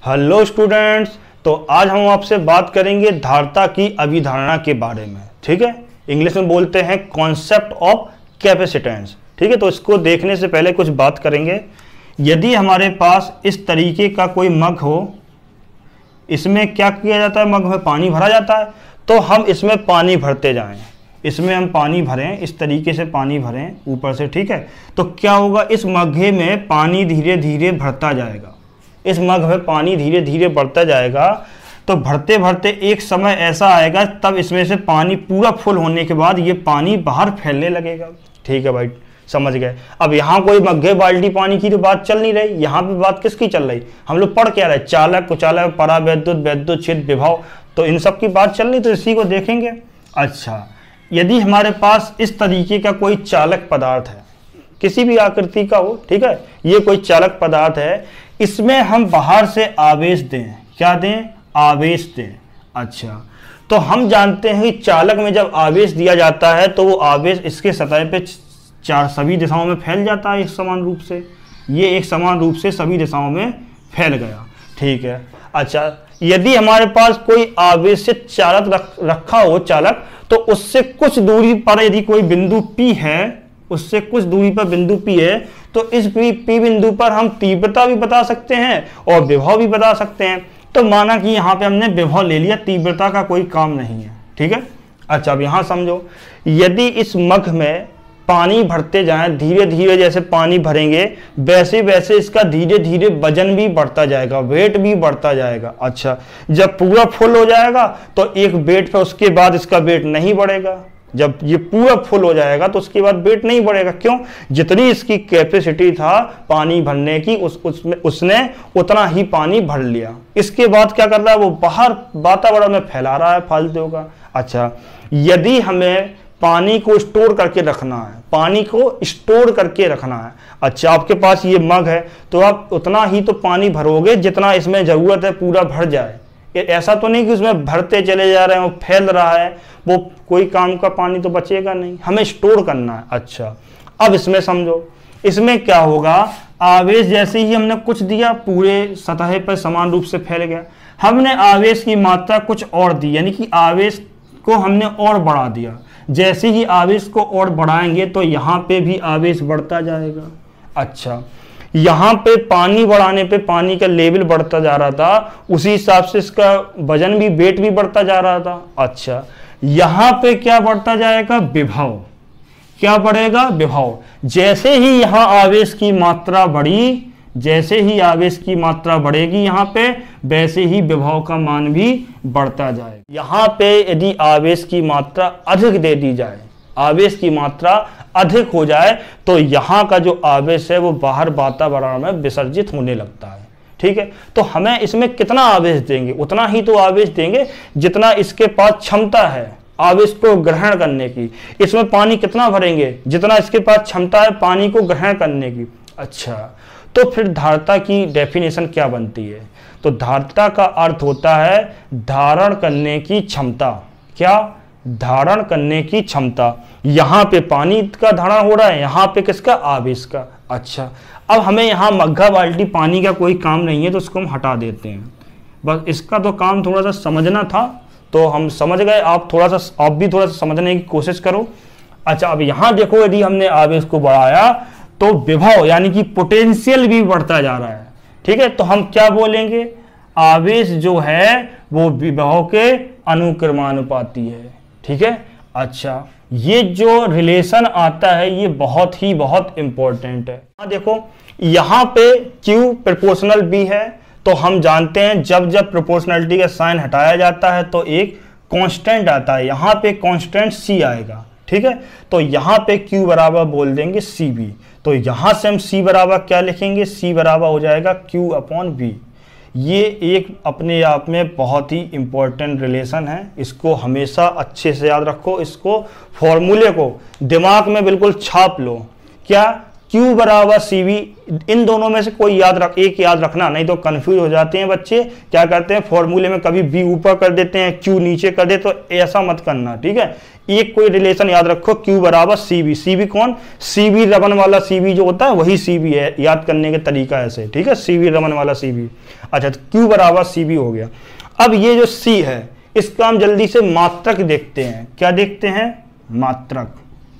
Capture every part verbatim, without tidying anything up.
Hello students, तो आज हम आपसे बात करेंगे धारिता की अभिधारणा के बारे में। ठीक है, इंग्लिश में बोलते हैं कॉन्सेप्ट ऑफ कैपेसिटेंस। ठीक है, तो इसको देखने से पहले कुछ बात करेंगे। यदि हमारे पास इस तरीके का कोई मग हो, इसमें क्या किया जाता है, मग में पानी भरा जाता है, तो हम इसमें पानी भरते जाएं, इसमें हम पानी भरें, इस तरीके से पानी भरें ऊपर से। ठीक है, तो क्या होगा, इस मग्घे में पानी धीरे धीरे भरता जाएगा, इस मग में पानी धीरे धीरे बढ़ता जाएगा। तो भरते भरते एक समय ऐसा आएगा, तब इसमें से पानी पूरा फुल होने के बाद ये पानी बाहर फैलने लगेगा। ठीक है भाई, समझ गए। अब यहाँ कोई मग्घे बाल्टी पानी की तो बात चल नहीं रही, यहाँ पे बात किसकी चल रही, हम लोग पढ़ क्या रहे, चालक, कुचालक, परावैद्युत, वैद्युत, छिद, विभव, तो इन सब की बात चल रही, तो इसी को देखेंगे। अच्छा, यदि हमारे पास इस तरीके का कोई चालक पदार्थ है, किसी भी आकृति का हो, ठीक है, ये कोई चालक पदार्थ है, इसमें हम बाहर से आवेश दें, क्या दें, आवेश दें। अच्छा, तो हम जानते हैं कि चालक में जब आवेश दिया जाता है तो वो आवेश इसके सतह पे चार सभी दिशाओं में फैल जाता है एक समान रूप से, ये एक समान रूप से सभी दिशाओं में फैल गया। ठीक है, अच्छा, यदि हमारे पास कोई आवेश से चालक रख, रखा हो चालक, तो उससे कुछ दूरी पर यदि कोई बिंदु P है, उससे कुछ दूरी पर बिंदु P है, तो इस P, P बिंदु पर हम तीव्रता भी बता सकते हैं और विभव भी बता सकते हैं। तो माना कि यहाँ पे हमने विभव ले लिया, तीव्रता का कोई काम नहीं है। ठीक है, अच्छा, अब यहाँ समझो, यदि इस मग में पानी भरते जाएं, धीरे धीरे जैसे पानी भरेंगे वैसे वैसे इसका धीरे धीरे वजन भी बढ़ता जाएगा, वेट भी बढ़ता जाएगा। अच्छा, जब पूरा फुल हो जाएगा तो एक वेट पर, उसके बाद इसका वेट नहीं बढ़ेगा। जब ये पूरा फुल हो जाएगा तो उसके बाद वेट नहीं बढ़ेगा। क्यों? जितनी इसकी कैपेसिटी था पानी भरने की, उस उसमें उसने उतना ही पानी भर लिया। इसके बाद क्या कर रहा है, वो बाहर वातावरण में फैला रहा है फालतू का। अच्छा, यदि हमें पानी को स्टोर करके रखना है, पानी को स्टोर करके रखना है, अच्छा, आपके पास ये मग है तो आप उतना ही तो पानी भरोगे जितना इसमें जरूरत है पूरा भर जाए। ऐसा तो नहीं कि उसमें भरते चले जा रहे हैं, वो फैल रहा है, वो कोई काम का पानी तो बचेगा नहीं, हमें स्टोर करना है। अच्छा, अब इसमें समझो, इसमें क्या होगा, आवेश जैसे ही हमने कुछ दिया पूरे सतह पर समान रूप से फैल गया। हमने आवेश की मात्रा कुछ और दी, यानी कि आवेश को हमने और बढ़ा दिया। जैसे ही आवेश को और बढ़ाएंगे तो यहाँ पे भी आवेश बढ़ता जाएगा। अच्छा, यहाँ पे पानी बढ़ाने पे पानी का लेवल बढ़ता जा रहा था, उसी हिसाब से इसका वजन भी, वेट भी बढ़ता जा रहा था। अच्छा, यहाँ पे क्या बढ़ता जाएगा, विभव, क्या बढ़ेगा, विभव। जैसे ही यहाँ आवेश की मात्रा बढ़ी, जैसे ही आवेश की मात्रा बढ़ेगी यहाँ पे, वैसे ही विभव का मान भी बढ़ता जाएगा। यहाँ पे यदि आवेश की मात्रा अधिक दे दी जाए, आवेश की मात्रा अधिक हो जाए, तो यहाँ का जो आवेश है वो बाहर वातावरण में विसर्जित होने लगता है। ठीक है, तो हमें इसमें कितना आवेश देंगे, उतना ही तो आवेश देंगे जितना इसके पास क्षमता है आवेश को ग्रहण करने की। इसमें पानी कितना भरेंगे, जितना इसके पास क्षमता है पानी को ग्रहण करने की। अच्छा, तो फिर धारिता की डेफिनेशन क्या बनती है, तो धारिता का अर्थ होता है धारण करने की क्षमता। क्या? धारण करने की क्षमता। यहाँ पे पानी का धारण हो रहा है, यहाँ पे किसका, आवेश का। अच्छा, अब हमें यहाँ मग्घा बाल्टी पानी का कोई काम नहीं है तो उसको हम हटा देते हैं। बस इसका तो काम थोड़ा सा समझना था, तो हम समझ गए, आप थोड़ा सा आप भी थोड़ा सा समझने की कोशिश करो। अच्छा, अब यहाँ देखो, यदि हमने आवेश को बढ़ाया तो विभव यानी कि पोटेंशियल भी बढ़ता जा रहा है। ठीक है, तो हम क्या बोलेंगे, आवेश जो है वो विभव के अनुक्रमानुपाती है। ठीक है, अच्छा, ये जो रिलेशन आता है ये बहुत ही बहुत इंपॉर्टेंट है। हाँ देखो, यहाँ पे Q प्रोपोर्शनल B है, तो हम जानते हैं जब जब प्रोपोर्शनलिटी का साइन हटाया जाता है तो एक कांस्टेंट आता है, यहाँ पे कांस्टेंट C आएगा। ठीक है, तो यहाँ पे Q बराबर बोल देंगे सी बी, तो यहाँ से हम C बराबर क्या लिखेंगे, C बराबर हो जाएगा Q अपॉन B। ये एक अपने आप में बहुत ही इंपॉर्टेंट रिलेशन है, इसको हमेशा अच्छे से याद रखो, इसको फॉर्मूले को दिमाग में बिल्कुल छाप लो। क्या? Q बराबर सी वी, इन दोनों में से कोई याद रख, एक याद रखना, नहीं तो कंफ्यूज हो जाते हैं बच्चे। क्या करते हैं फॉर्मूले में कभी V ऊपर कर देते हैं, Q नीचे कर दे, तो ऐसा मत करना, ठीक है। एक कोई रिलेशन याद रखो, Q बराबर सी वी। सी वी कौन? सी वी रमन वाला सी वी जो होता है वही सी वी है, याद करने के तरीका ऐसे, ठीक है। सी वी रमन वाला सी वी। अच्छा, तो Q बराबर सी वी हो गया। अब ये जो C है इसका हम जल्दी से मात्रक देखते हैं। क्या देखते हैं? मात्रक।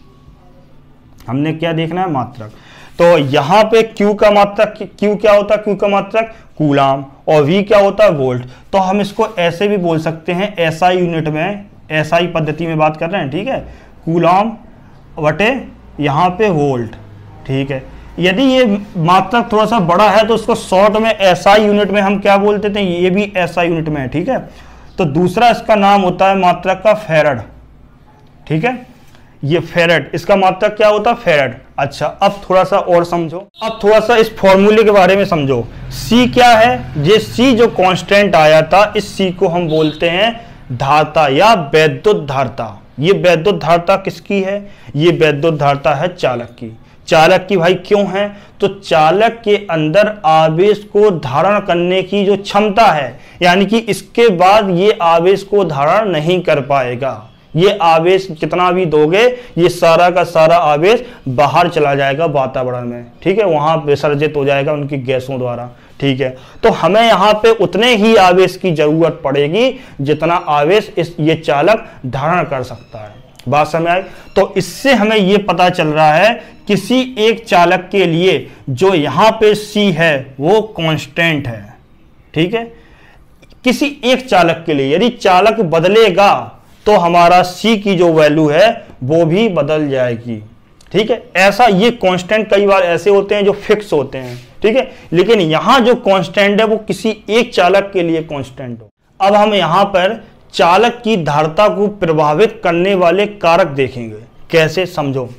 हमने क्या देखना है? मात्रक। तो यहां पे Q का मात्रक, Q क्या होता है? Q का मात्रक कूलाम, और V क्या होता है? वोल्ट। तो हम इसको ऐसे भी बोल सकते हैं, एसआई यूनिट में, एसआई पद्धति में बात कर रहे हैं, ठीक है। कूलाम बटे यहां पे वोल्ट, ठीक है। यदि ये मात्रक थोड़ा सा बड़ा है तो उसको शॉर्ट में एसआई यूनिट में हम क्या बोलते थे? ये भी एसआई यूनिट में है, ठीक है। तो दूसरा इसका नाम होता है मात्रक का फैरड, ठीक है। ये फेरेड, इसका मात्रक क्या होता है? फेरेड। अच्छा, अब थोड़ा सा और समझो, अब थोड़ा सा इस फॉर्मूले के बारे में समझो। C क्या है? ये C जो कांस्टेंट आया था, इस C को हम बोलते हैं धारता या वैद्युत धारता। ये वैद्युत धारता किसकी है? ये वैद्युत धारता है चालक की। चालक की भाई क्यों है? तो चालक के अंदर आवेश को धारण करने की जो क्षमता है, यानी कि इसके बाद ये आवेश को धारण नहीं कर पाएगा। ये आवेश कितना भी दोगे, ये सारा का सारा आवेश बाहर चला जाएगा वातावरण में, ठीक है, वहां विसर्जित हो जाएगा उनकी गैसों द्वारा, ठीक है। तो हमें यहाँ पे उतने ही आवेश की जरूरत पड़ेगी जितना आवेश इस ये चालक धारण कर सकता है। बात समझ आई? तो इससे हमें ये पता चल रहा है किसी एक चालक के लिए जो यहाँ पे C है वो कांस्टेंट है, ठीक है। किसी एक चालक के लिए यदि चालक बदलेगा तो हमारा C की जो वैल्यू है वो भी बदल जाएगी, ठीक है। ऐसा ये कांस्टेंट कई बार ऐसे होते हैं जो फिक्स होते हैं, ठीक है, लेकिन यहां जो कांस्टेंट है वो किसी एक चालक के लिए कांस्टेंट हो। अब हम यहां पर चालक की धारता को प्रभावित करने वाले कारक देखेंगे। कैसे? समझो।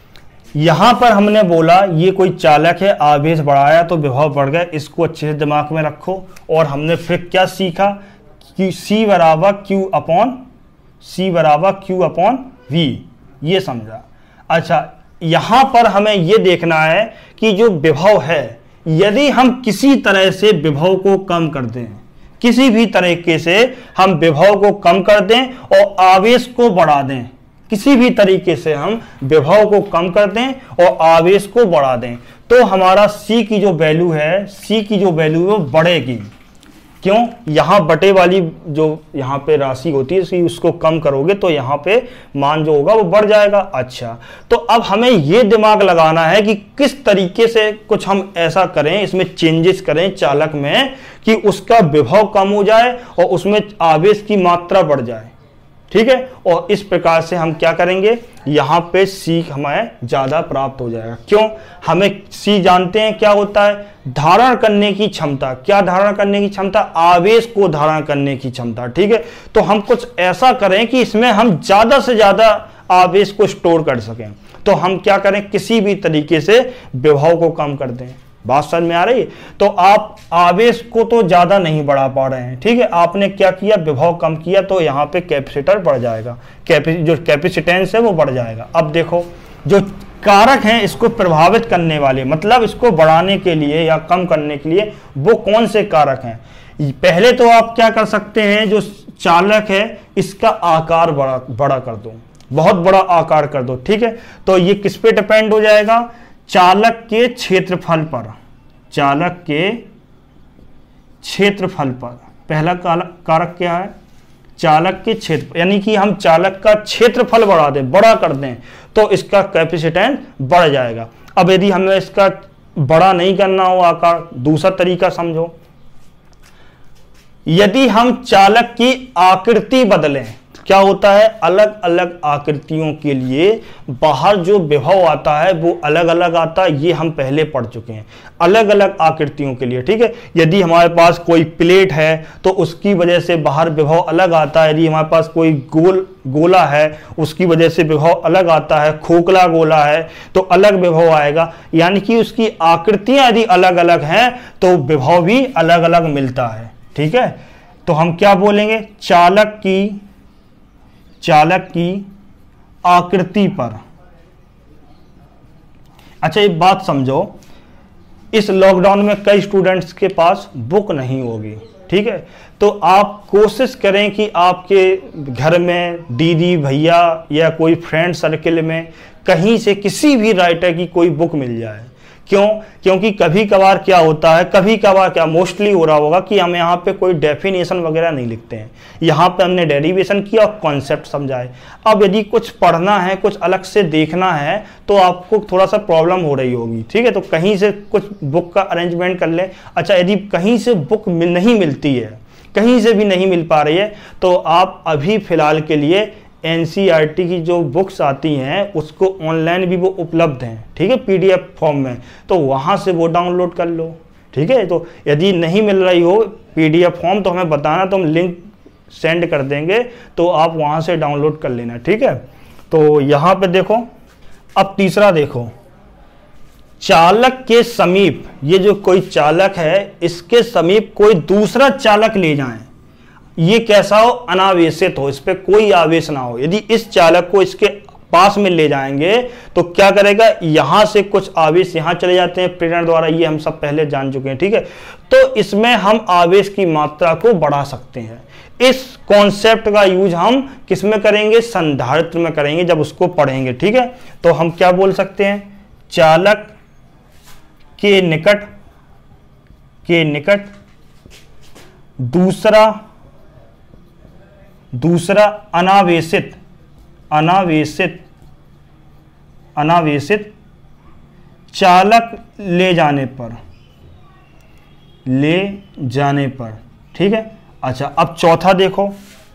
यहां पर हमने बोला ये कोई चालक है, आवेश बढ़ाया तो विभव बढ़ गया, इसको अच्छे से दिमाग में रखो। और हमने फिर क्या सीखा कि C बराबर Q अपॉन C बराबर Q अपॉन V, ये समझा। अच्छा, यहां पर हमें यह देखना है कि जो विभव है, यदि हम किसी तरह से विभव को कम कर दें, किसी भी तरीके से हम विभव को कम कर दें और आवेश को बढ़ा दें, किसी भी तरीके से हम विभव को कम कर दें और आवेश को बढ़ा दें, तो हमारा C की जो वैल्यू है, C की जो वैल्यू है वो बढ़ेगी। क्यों? यहां बटे वाली जो यहां पे राशि होती है उसको कम करोगे तो यहां पे मान जो होगा वो बढ़ जाएगा। अच्छा, तो अब हमें ये दिमाग लगाना है कि किस तरीके से कुछ हम ऐसा करें, इसमें चेंजेस करें चालक में कि उसका विभव कम हो जाए और उसमें आवेश की मात्रा बढ़ जाए, ठीक है। और इस प्रकार से हम क्या करेंगे, यहां पे C हमें ज्यादा प्राप्त हो जाएगा। क्यों? हमें C जानते हैं क्या होता है? धारण करने की क्षमता। क्या धारण करने की क्षमता? आवेश को धारण करने की क्षमता, ठीक है। तो हम कुछ ऐसा करें कि इसमें हम ज्यादा से ज्यादा आवेश को स्टोर कर सकें। तो हम क्या करें, किसी भी तरीके से विभव को कम कर दें। बात समझ में आ रही है? तो आप आवेश को तो ज्यादा नहीं बढ़ा पा रहे हैं, ठीक है। आपने क्या किया, विभव कम किया, तो यहाँ पे कैपेसिटर बढ़ जाएगा, कैपि जो कैपेसिटेंस है वो बढ़ जाएगा। अब देखो, जो कारक हैं इसको प्रभावित करने वाले, मतलब इसको बढ़ाने के लिए या कम करने के लिए, वो कौन से कारक हैं? पहले तो आप क्या कर सकते हैं, जो चालक है इसका आकार बड़ा बड़ा कर दो, बहुत बड़ा आकार कर दो, ठीक है। तो ये किस पे डिपेंड हो जाएगा? चालक के क्षेत्रफल पर, चालक के क्षेत्रफल पर। पहला कारक क्या है? चालक के क्षेत्र, यानी कि हम चालक का क्षेत्रफल बढ़ा दें, बड़ा कर दें, तो इसका कैपेसिटेंस बढ़ जाएगा। अब यदि हमें इसका बड़ा नहीं करना हो आकार, दूसरा तरीका समझो। यदि हम चालक की आकृति बदलें, क्या होता है, अलग अलग आकृतियों के लिए बाहर जो विभव आता है वो अलग अलग आता है, ये हम पहले पढ़ चुके हैं। अलग अलग आकृतियों के लिए, ठीक है। यदि हमारे पास कोई प्लेट है तो उसकी वजह से बाहर विभव अलग आता है। यदि हमारे पास कोई गोल गोला है उसकी वजह से विभव अलग आता है। खोखला गोला है तो अलग विभव आएगा, यानी कि उसकी आकृतियां यदि अलग अलग हैं तो विभव भी अलग अलग मिलता है, ठीक है। तो हम क्या बोलेंगे, चालक की चालक की आकृति पर, अच्छा एक बात समझो, इस लॉकडाउन में कई स्टूडेंट्स के पास बुक नहीं होगी, ठीक है, तो आप कोशिश करें कि आपके घर में दीदी भैया या कोई फ्रेंड सर्किल में कहीं से किसी भी राइटर की कोई बुक मिल जाए। क्यों? क्योंकि कभी कभार क्या होता है, कभी कभार क्या मोस्टली हो रहा होगा कि हम यहाँ पे कोई डेफिनेशन वगैरह नहीं लिखते हैं, यहाँ पे हमने डेरिवेशन किया और कॉन्सेप्ट समझाए। अब यदि कुछ पढ़ना है, कुछ अलग से देखना है, तो आपको थोड़ा सा प्रॉब्लम हो रही होगी, ठीक है, तो कहीं से कुछ बुक का अरेंजमेंट कर लें। अच्छा यदि कहीं से बुक मिल, नहीं मिलती है, कहीं से भी नहीं मिल पा रही है, तो आप अभी फ़िलहाल के लिए N C E R T की जो बुक्स आती हैं उसको ऑनलाइन भी वो उपलब्ध हैं, ठीक है, पी डी एफ फॉर्म में, तो वहाँ से वो डाउनलोड कर लो, ठीक है। तो यदि नहीं मिल रही हो पी डी एफ फॉर्म तो हमें बताना, तो हम लिंक सेंड कर देंगे, तो आप वहाँ से डाउनलोड कर लेना, ठीक है। तो यहाँ पे देखो, अब तीसरा देखो, चालक के समीप, ये जो कोई चालक है इसके समीप कोई दूसरा चालक ले जाएं, ये कैसा हो, अनावेशित हो, इस पे कोई आवेश ना हो। यदि इस चालक को इसके पास में ले जाएंगे तो क्या करेगा, यहां से कुछ आवेश यहां चले जाते हैं प्रेरण द्वारा, ये हम सब पहले जान चुके हैं, ठीक है। तो इसमें हम आवेश की मात्रा को बढ़ा सकते हैं। इस कॉन्सेप्ट का यूज हम किस में करेंगे, संधारित्र में करेंगे जब उसको पढ़ेंगे, ठीक है। तो हम क्या बोल सकते हैं, चालक के निकट के निकट दूसरा दूसरा अनावेशित अनावेशित अनावेशित चालक ले जाने पर ले जाने पर ठीक है। अच्छा अब चौथा देखो,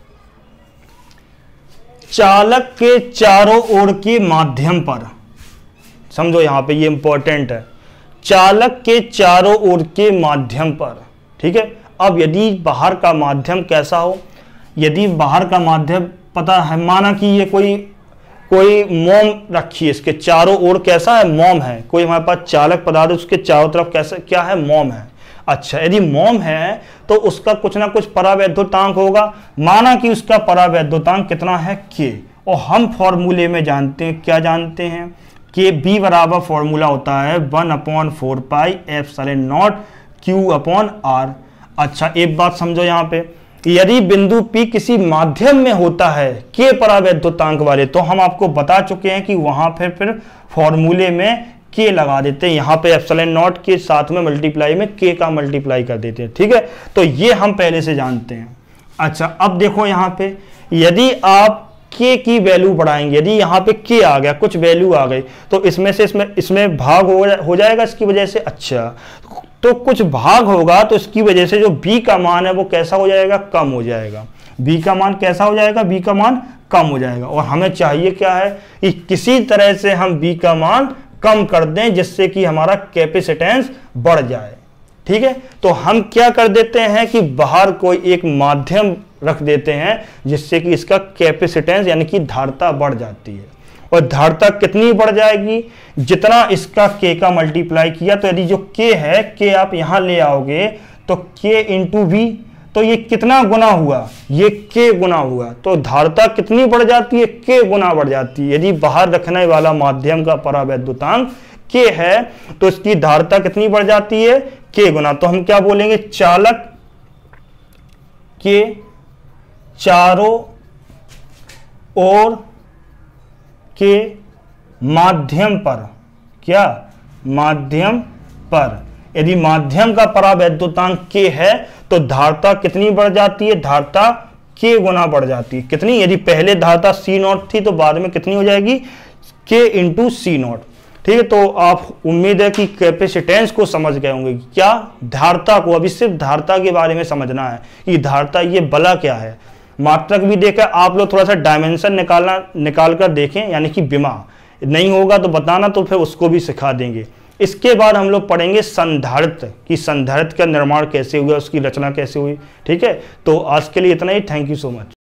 चालक के चारों ओर के माध्यम पर, समझो यहां पे ये इंपॉर्टेंट है, चालक के चारों ओर के माध्यम पर, ठीक है। अब यदि बाहर का माध्यम कैसा हो, यदि बाहर का माध्यम पता है, माना कि ये कोई कोई मोम रखी है, इसके चारों ओर कैसा है, मोम है, कोई हमारे पास चालक पदार्थ उसके चारों तरफ कैसा क्या है, मोम है। अच्छा यदि मोम है तो उसका कुछ ना कुछ परावैद्युतांक होगा, माना कि उसका परावैद्युतांक कितना है, के, और हम फॉर्मूले में जानते हैं, क्या जानते हैं, के बी बराबर फॉर्मूला होता है one upon four pi epsilon naught Q upon R. अच्छा एक बात समझो यहाँ पे, यदि बिंदु P किसी माध्यम में होता है के परावैद्युतांक वाले, तो हम आपको बता चुके हैं कि वहां फिर फिर फॉर्मूले में के लगा देते हैं, यहाँ पे एप्सिलॉन नॉट के साथ में मल्टीप्लाई में के का मल्टीप्लाई कर देते हैं, ठीक है। तो ये हम पहले से जानते हैं। अच्छा अब देखो यहाँ पे, यदि आप के की वैल्यू बढ़ाएंगे, यदि यहाँ पे के आ गया, कुछ वैल्यू आ गई, तो इसमें से इसमें इसमें भाग हो, हो जाएगा इसकी वजह से। अच्छा तो कुछ भाग होगा तो इसकी वजह से जो b का मान है वो कैसा हो जाएगा, कम हो जाएगा। b का मान कैसा हो जाएगा, b का मान कम हो जाएगा। और हमें चाहिए क्या है कि किसी तरह से हम b का मान कम कर दें जिससे कि हमारा कैपेसिटेंस बढ़ जाए, ठीक है। तो हम क्या कर देते हैं कि बाहर कोई एक माध्यम रख देते हैं जिससे कि इसका कैपेसिटेंस यानी कि धारिता बढ़ जाती है। और धारिता कितनी बढ़ जाएगी, जितना इसका के का मल्टीप्लाई किया, तो यदि जो के है, के आप यहां ले आओगे तो के इंटू वी, तो ये कितना गुना हुआ, ये के गुना हुआ, तो धारिता कितनी बढ़ जाती है, के गुना बढ़ जाती है। यदि बाहर रखने वाला माध्यम का परावैद्युतांक के है तो इसकी धारिता कितनी बढ़ जाती है, के गुना। तो हम क्या बोलेंगे, चालक के चारों ओर के माध्यम पर, क्या माध्यम पर, यदि माध्यम का परावैद्युतांक के है तो धारिता कितनी बढ़ जाती है, धारिता के गुना बढ़ जाती है। कितनी, यदि पहले धारिता सी नॉट थी तो बाद में कितनी हो जाएगी, के इंटू सी नॉट, ठीक है। तो आप उम्मीद है कि कैपेसिटेंस को समझ गए होंगे, क्या धारिता को, अभी सिर्फ धारिता के बारे में समझना है कि धारिता ये बला क्या है। मात्रक भी देखा, आप लोग थोड़ा सा डायमेंशन निकालना निकाल कर देखें, यानी कि बिमा नहीं होगा तो बताना, तो फिर उसको भी सिखा देंगे। इसके बाद हम लोग पढ़ेंगे संधारित्र कि संधारित्र का निर्माण कैसे हुआ, उसकी रचना कैसे हुई, ठीक है। तो आज के लिए इतना ही, थैंक यू सो मच।